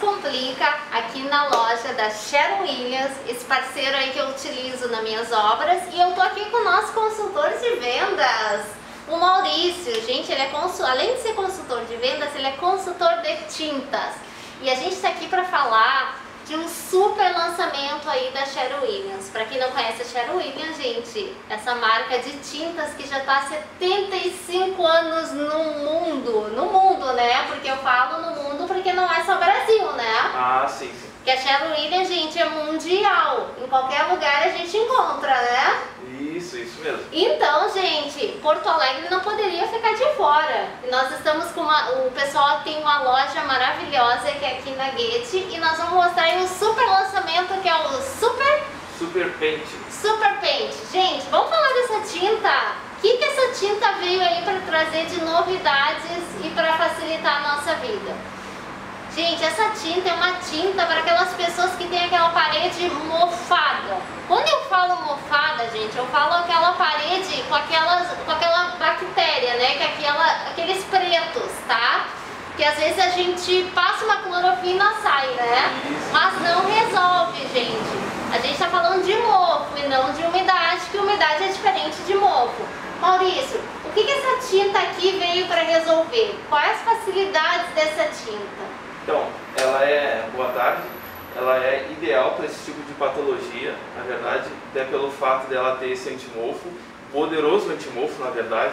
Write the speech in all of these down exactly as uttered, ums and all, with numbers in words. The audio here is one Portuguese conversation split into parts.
Descomplica, aqui na loja da Sherwin Williams, esse parceiro aí que eu utilizo nas minhas obras. E eu tô aqui com o nosso consultor de vendas, o Maurício. Gente, ele é consul... além de ser consultor de vendas, ele é consultor de tintas. E a gente está aqui para falar de um super lançamento aí da Sherwin Williams. Para quem não conhece a Sherwin Williams, gente, essa marca de tintas que já está há setenta e cinco anos no mundo, no mundo, né? Porque eu falo no mundo porque não é só Brasil, né? Ah, sim, sim. Que a Sherwin Williams, gente, é mundial. Em qualquer lugar a gente encontra, né? Isso, isso mesmo. Então, gente, Porto Alegre não poderia ficar de fora. E nós estamos com uma... O pessoal tem uma loja maravilhosa que é aqui na Goethe. E nós vamos mostrar aí um super lançamento que é o Super... Super Paint. Super Paint. Gente, vamos falar dessa tinta? O que, que essa tinta veio aí para trazer de novidades e para facilitar a nossa vida? Gente, essa tinta é uma tinta para aquelas pessoas que têm aquela parede mofada. Quando eu falo mofada, gente, eu falo aquela parede com, aquelas, com aquela bactéria, né? Que é aquela, aqueles pretos, tá? Que às vezes a gente passa uma clorofina e sai, né? Mas não resolve, gente. A gente tá falando de mofo e não de umidade, que umidade é diferente de mofo. Maurício, o que, que essa tinta aqui veio para resolver? Quais as facilidades dessa tinta? Então, ela é, boa tarde, ela é ideal para esse tipo de patologia, na verdade, até pelo fato dela ter esse antimofo, poderoso antimofo, na verdade,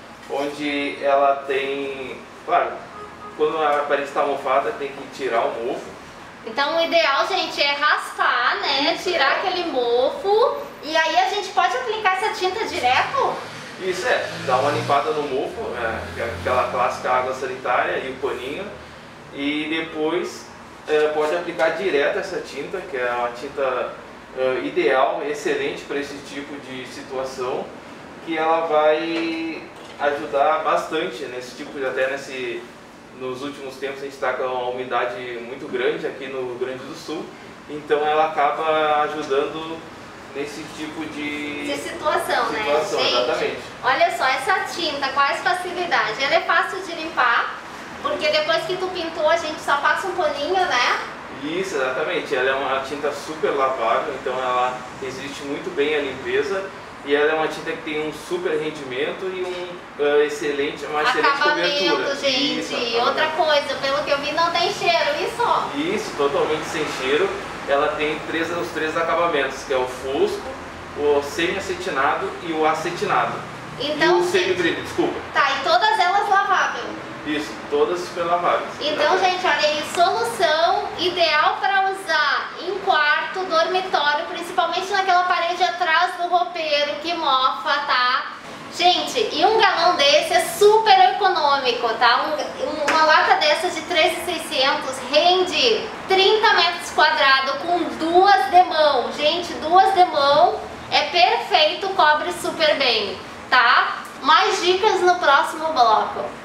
onde ela tem, claro, quando a parede está mofada, tem que tirar o mofo. Então o ideal, gente, é raspar, né, tirar aquele mofo, e aí a gente pode aplicar essa tinta direto? Isso é, dá uma limpada no mofo, é, aquela clássica água sanitária e o paninho. E depois é, pode aplicar direto essa tinta, que é uma tinta é, ideal, excelente para esse tipo de situação, que ela vai ajudar bastante nesse tipo de, até nesse, nos últimos tempos a gente está com uma umidade muito grande aqui no Rio Grande do Sul, então ela acaba ajudando nesse tipo de, de situação, situação, né? Exatamente. Gente, olha só, essa tinta, quais facilidades? Ela é fácil de limpar. Porque depois que tu pintou, a gente só passa um paninho, né? Isso, exatamente. Ela é uma tinta super lavável, então ela resiste muito bem à limpeza. E ela é uma tinta que tem um super rendimento e um uh, excelente, uma excelente cobertura. Acabamento, gente. Isso, outra coisa, pelo que eu vi, não tem cheiro, isso? Ó. Isso, totalmente sem cheiro. Ela tem três, os três acabamentos, que é o fosco, o semi-acetinado e o acetinado. Então, e o semi-brilho, desculpa. Tá, e todas elas laváveis. Isso, todas super laváveis. Então, gente, olha aí, solução ideal para usar em quarto, dormitório, principalmente naquela parede atrás do roupeiro que mofa, tá? Gente, e um galão desse é super econômico, tá? Um, uma lata dessas de três mil e seiscentos rende trinta metros quadrados com duas de mão. Gente, duas de mão é perfeito, cobre super bem, tá? Mais dicas no próximo bloco.